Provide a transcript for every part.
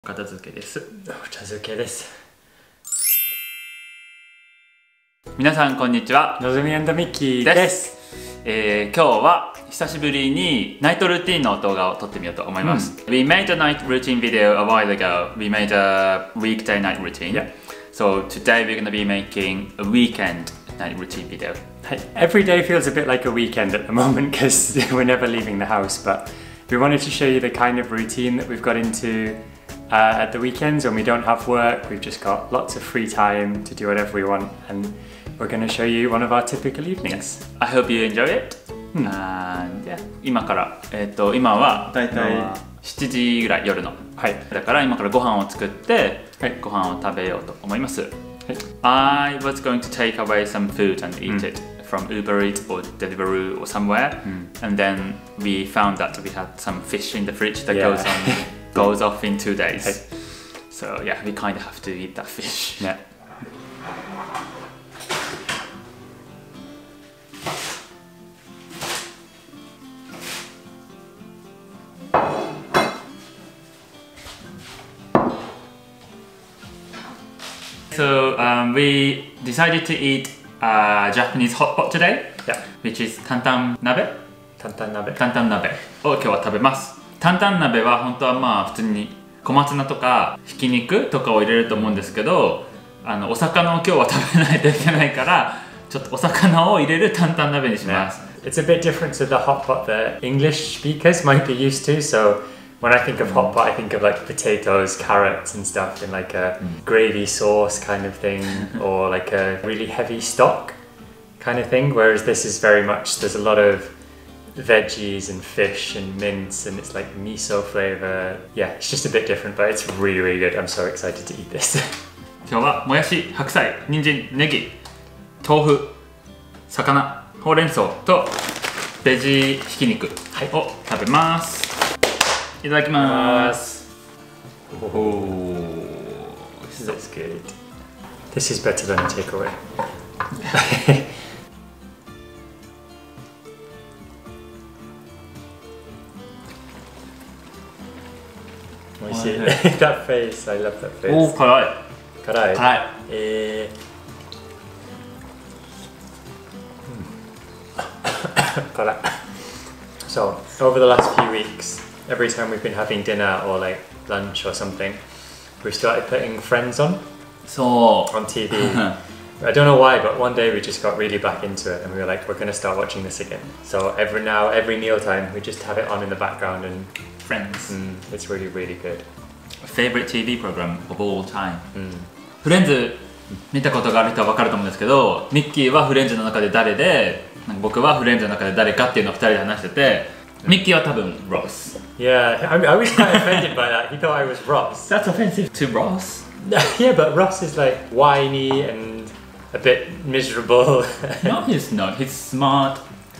片付けです。 片付けです。 皆さんこんにちは。 のぞみ&ミッキーです。 今日は久しぶりにナイトルーティンの動画を撮ってみようと思います。We made a night routine video a while ago. We made a weekday night routine. Yeah. So today we're going to be making a weekend night routine video. Every day feels a bit like a weekend at the moment because we're never leaving the house, but we wanted to show you the kind of routine that we've got into at the weekends when we don't have work. We've just got lots of free time to do whatever we want, and we're going to show you one of our typical evenings. I hope you enjoy it. And yeah, 今から、今はだいたい7時ぐらい夜の、だから今からご飯を作って、ご飯を食べようと思います。I was going to take away some food and eat it from Uber Eats or Deliveroo or somewhere, and then we found that we had some fish in the fridge that goes off in 2 days. So yeah, we kind of have to eat that fish. Yeah. So we decided to eat Japanese hot pot today, which is 担々鍋を今日は食べます。担々鍋は本当はまあ普通に小松菜とかひき肉とかを入れると思うんですけど、お魚を今日は食べないといけないからちょっとお魚を入れる担々鍋にします。 It's a bit different to the hot pot that English speakers might be used to. So when I think of hot pot, I think of like potatoes, carrots and stuff in like a gravy sauce kind of thing, or like a really heavy stock kind of thing. Whereas this is very much, there's a lot of veggies and fish and mince, and it's like miso flavor. Yeah, it's just a bit different, but it's really, really good. I'm so excited to eat this. 今日はもやし、白菜、人参、ネギ、豆腐、魚、ほうれん草とベジひき肉を食べます。いただきます。 That's good. This is better than a takeaway. 美味しい。That face, I love that face. おお、辛い。 辛い。辛い。So, over the last few weeks, every time we've been having dinner or like lunch or something, we've started putting Friends on TV. I don't know why, but one day we just got really back into it and we were like, we're going to start watching this again. So every mealtime, we just have it on in the background and Friends. It's really, really good. Favorite TV program of all time. フレンズ見たことがある人は分かると思うんですけど、ミッキーはフレンズの中で誰で、僕はフレンズの中で誰かっていうのを2人で話してて、ミッキーは多分 Ross. Yeah, I was quite offended by that. He thought I was Ross. That's offensive to Ross. Yeah, but Ross is like whiny and a bit miserable. No, he's not. He's smart.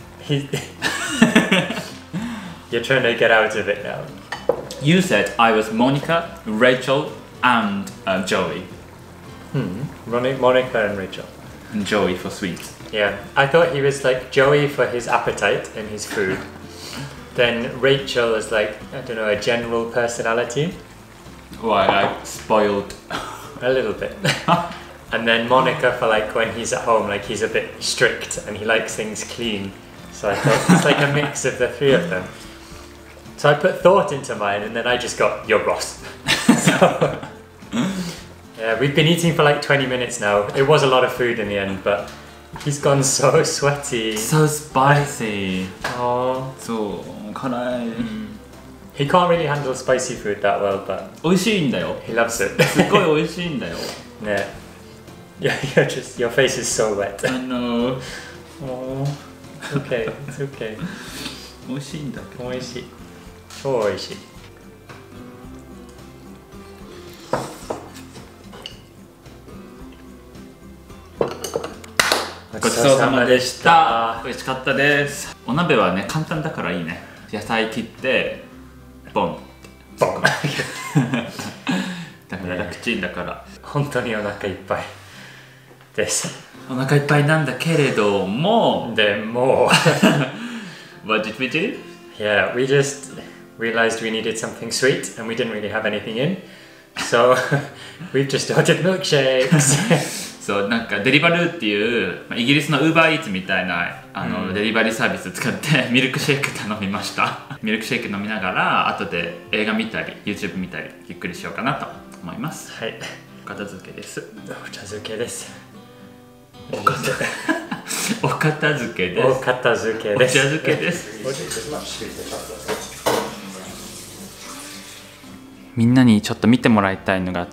You're trying to get out of it now. You said I was Monica, Rachel, and Joey. Monica and Rachel. And Joey for sweets. Yeah, I thought he was like Joey for his appetite and his food. Then Rachel is like, I don't know, a general personality. Why, like spoiled? A little bit. And then Monica for like when he's at home, like he's a bit strict and he likes things clean. So I thought it's like a mix of the three of them. So I put thought into mine and then I just got, you're Ross. So, yeah, we've been eating for like 20 minutes now. It was a lot of food in the end, but he's gone so sweaty. So spicy. Oh. So, 辛い. He can't really handle spicy food that well, but 美味しいんだよ. He loves it. すごい美味しいんだよ. Yeah. Yeah, your face is so wet. I know. Oh. It's okay. It's okay. 美味しいんだけど。 美味しい。超美味しい。 ごちそうさまでした。美味しかったです。お鍋はね、簡単だからいいね。野菜切ってボンボン。 だから楽ちんだから。 本当にお腹いっぱいです。 お腹いっぱいなんだけれども。 でも。 What did we do? Yeah, we just realized we needed something sweet and we didn't really have anything in. So we've just ordered milkshakes. そうなんかデリバルーっていうイギリスの UberEats みたいなデリバリーサービス使ってミルクシェイク頼みました。ミルクシェイク飲みながら後で映画見たり YouTube 見たりゆっくりしようかなと思います。 はい、 お片付けです。 お茶漬けです。 お片付けです。 お片付けです。 お茶漬けです。みんなにちょっと見てもらいたいのがあって、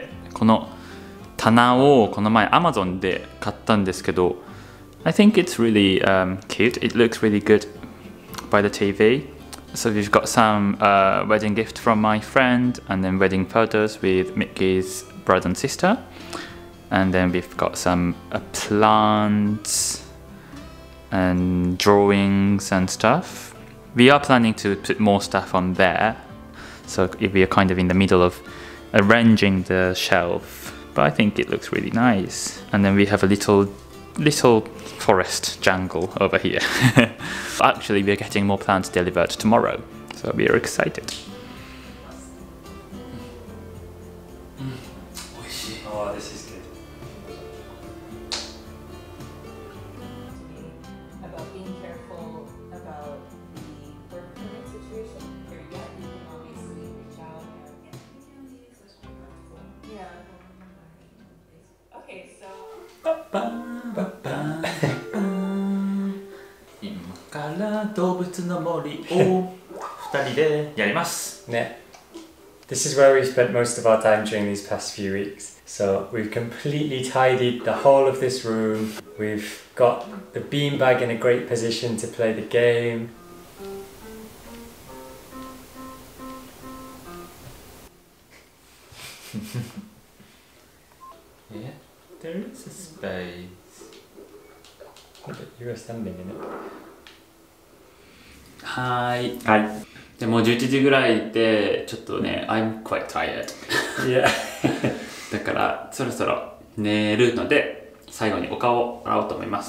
この棚をこの前 Amazon で買ったんですけど、I think it's really cute. It looks really good by the TV. So we've got some wedding gift from my friend, and then wedding photos with Mickey's brother and sister, and then we've got some plants and drawings and stuff. We are planning to put more stuff on there, so we are kind of in the middle of arranging the shelf, but I think it looks really nice. And then we have a little forest jungle over here. Actually, we're getting more plants delivered tomorrow, so we are excited. Oh, this is good. About being careful about the work permit situation. Or yeah, you can obviously reach out and yeah. Okay, so 今から動物の森を2人でやります。 ね。This is where we've spent most of our time during these past few weeks. So we've completely tidied the whole of this room. We've got the beanbag in a great position to play the game. Yeah, there is a space. But you were standing in it. はい。 はい。 でもう11時ぐらいでちょっとね、I'm quite tired. Yeah. だからそろそろ寝るので最後にお顔を洗おうと思います。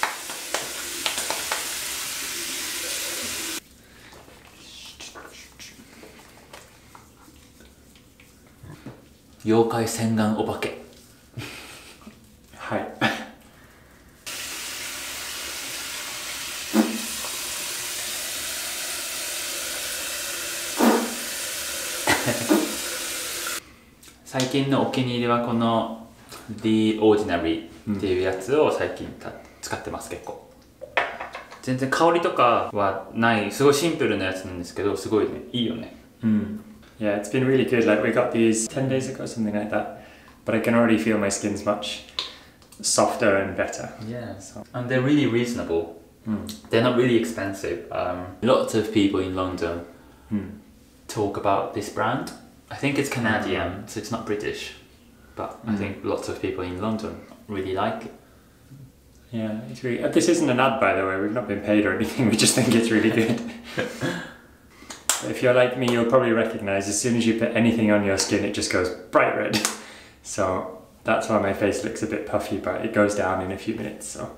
妖怪洗顔お化け。 はい。 最近のお気に入りはこの The Ordinary っていうやつを最近使ってます。結構全然香りとかはないすごいシンプルなやつなんですけど、すごいね、いいよね。 Yeah, it's been really good. Like we got these 10 days ago, something like that. But I can already feel my skin's much softer and better. Yeah, and they're really reasonable. They're not really expensive. Lots of people in London talk about this brand. I think it's Canadian, so it's not British. But I think lots of people in London really like it. Yeah, it's really. This isn't an ad, by the way. We've not been paid or anything. We just think it's really good. If you're like me, you'll probably recognize as soon as you put anything on your skin, it just goes bright red. So that's why my face looks a bit puffy, but it goes down in a few minutes. So.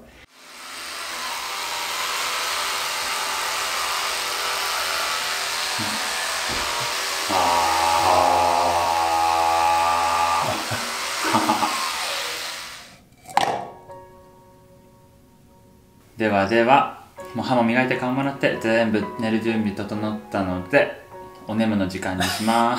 Ah. ではでは、もう歯も磨いて顔も洗って全部寝る準備整ったのでお眠の時間にします。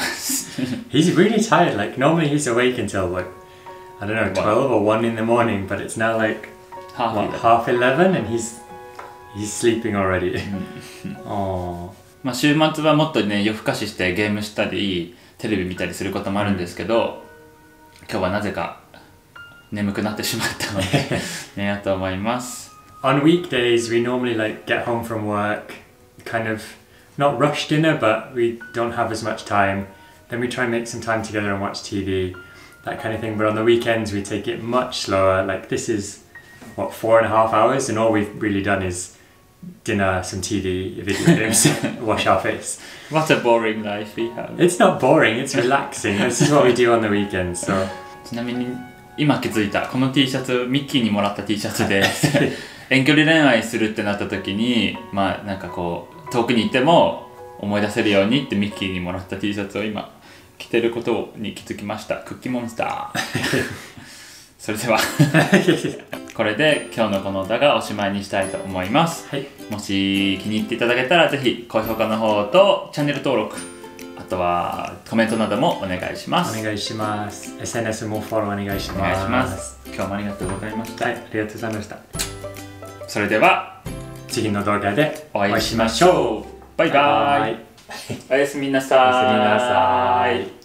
He's really tired. Like normally he's awake until like I don't know 12 or 1 in the morning, but it's now like half 11 and he's sleeping already. Oh. まあ週末はもっとね夜更かししてゲームしたりテレビ見たりすることもあるんですけど、今日はなぜか眠くなってしまったので寝ようと思います。 On weekdays, we normally like get home from work, kind of not rush dinner, but we don't have as much time. Then we try and make some time together and watch TV, that kind of thing. But on the weekends, we take it much slower. Like this is, what, 4.5 hours, and all we've really done is dinner, some TV, video games, wash our face. What a boring life we have. It's not boring, it's relaxing. This is what we do on the weekends. So. ちなみに今気づいたこの T シャツ、ミッキーにもらった T シャツで遠距離恋愛するってなった時にまあなんかこう遠くに行っても思い出せるようにってミッキーにもらった T シャツを今着てることに気づきました。クッキーモンスター。それではこれで今日のこの歌がおしまいにしたいと思います。はい、もし気に入っていただけたらぜひ高評価の方とチャンネル登録、あとはコメントなどもお願いします。 お願いします。SNS もフォローお願いします。 お願いします。今日もありがとうございました。 はい、ありがとうございました。 それでは次の動画でお会いしましょう。バイバイ。おやすみなさい。 おやすみなさい。